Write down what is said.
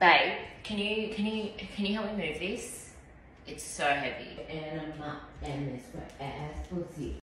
Babe, can you help me move this? It's so heavy. And I'm not, and it's my ass pussy.